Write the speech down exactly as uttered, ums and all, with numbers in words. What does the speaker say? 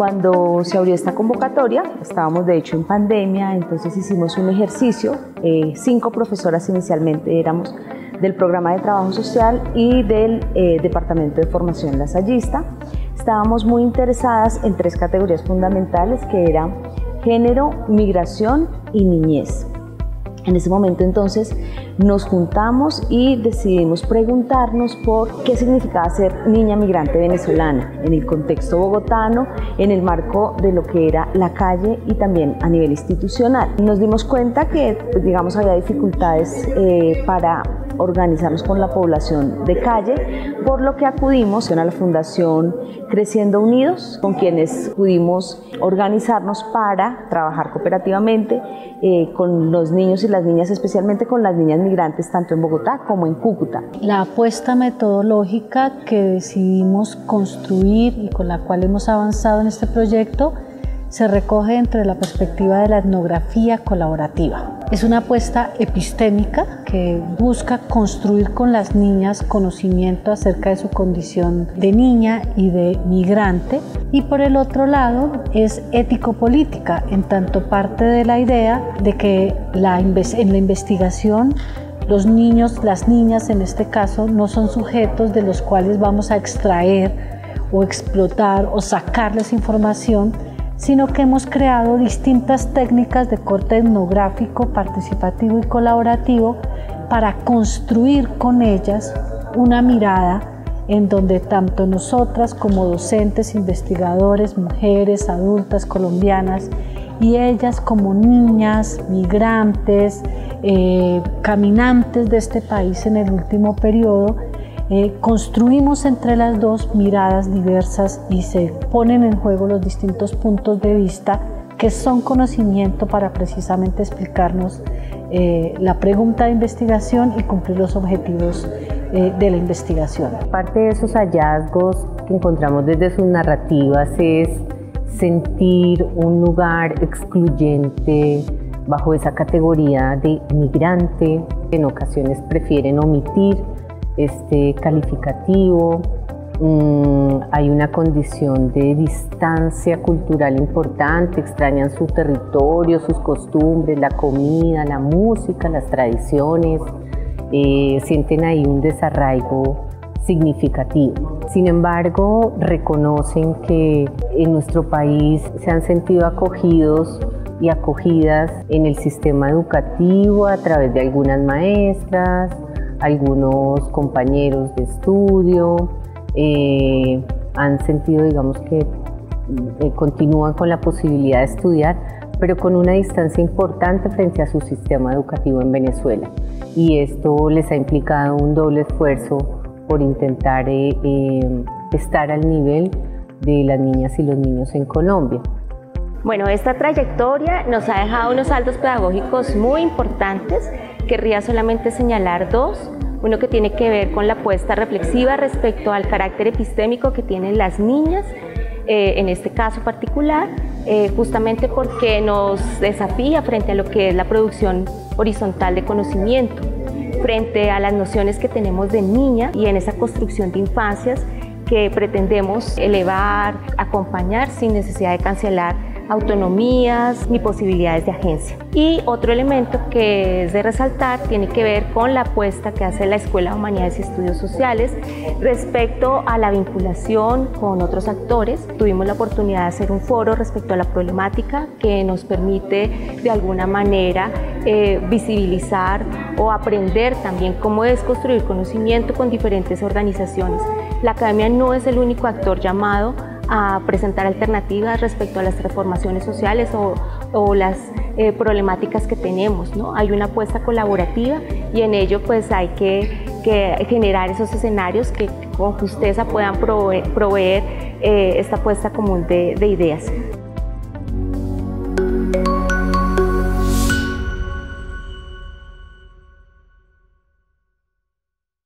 Cuando se abrió esta convocatoria, estábamos de hecho en pandemia, entonces hicimos un ejercicio, eh, cinco profesoras inicialmente éramos del programa de trabajo social y del eh, departamento de formación lasallista. Estábamos muy interesadas en tres categorías fundamentales que eran género, migración y niñez. En ese momento entonces nos juntamos y decidimos preguntarnos por qué significaba ser niña migrante venezolana en el contexto bogotano, en el marco de lo que era la calle y también a nivel institucional. Nos dimos cuenta que, pues, digamos, había dificultades eh, para organizarnos con la población de calle, por lo que acudimos a la Fundación Creciendo Unidos, con quienes pudimos organizarnos para trabajar cooperativamente eh, con los niños y las niñas, especialmente con las niñas migrantes, tanto en Bogotá como en Cúcuta. La apuesta metodológica que decidimos construir y con la cual hemos avanzado en este proyecto se recoge entre la perspectiva de la etnografía colaborativa. Es una apuesta epistémica que busca construir con las niñas conocimiento acerca de su condición de niña y de migrante, y por el otro lado es ético-política, en tanto parte de la idea de que la, en la investigación los niños, las niñas en este caso, no son sujetos de los cuales vamos a extraer o explotar o sacarles información, sino que hemos creado distintas técnicas de corte etnográfico, participativo y colaborativo para construir con ellas una mirada en donde tanto nosotras como docentes, investigadores, mujeres, adultas colombianas y ellas como niñas, migrantes, eh, caminantes de este país en el último periodo, Eh, construimos entre las dos miradas diversas y se ponen en juego los distintos puntos de vista que son conocimiento para precisamente explicarnos eh, la pregunta de investigación y cumplir los objetivos eh, de la investigación. Parte de esos hallazgos que encontramos desde sus narrativas es sentir un lugar excluyente bajo esa categoría de migrante. En ocasiones prefieren omitir este calificativo. Mm, hay una condición de distancia cultural importante, extrañan su territorio, sus costumbres, la comida, la música, las tradiciones, eh, sienten ahí un desarraigo significativo. Sin embargo, reconocen que en nuestro país se han sentido acogidos y acogidas en el sistema educativo a través de algunas maestras, algunos compañeros de estudio, eh, han sentido, digamos, que eh, continúan con la posibilidad de estudiar, pero con una distancia importante frente a su sistema educativo en Venezuela. Y esto les ha implicado un doble esfuerzo por intentar eh, eh, estar al nivel de las niñas y los niños en Colombia. Bueno, esta trayectoria nos ha dejado unos saldos pedagógicos muy importantes. Querría solamente señalar dos. Uno que tiene que ver con la apuesta reflexiva respecto al carácter epistémico que tienen las niñas, eh, en este caso particular, eh, justamente porque nos desafía frente a lo que es la producción horizontal de conocimiento, frente a las nociones que tenemos de niña y en esa construcción de infancias que pretendemos elevar, acompañar sin necesidad de cancelar autonomías ni posibilidades de agencia. Y otro elemento que es de resaltar tiene que ver con la apuesta que hace la Escuela de Humanidades y Estudios Sociales respecto a la vinculación con otros actores. Tuvimos la oportunidad de hacer un foro respecto a la problemática que nos permite de alguna manera eh, visibilizar o aprender también cómo es construir conocimiento con diferentes organizaciones. La academia no es el único actor llamado a presentar alternativas respecto a las transformaciones sociales o, o las eh, problemáticas que tenemos, ¿no? Hay una apuesta colaborativa y en ello pues hay que, que generar esos escenarios que con justeza puedan proveer, proveer eh, esta apuesta común de, de ideas.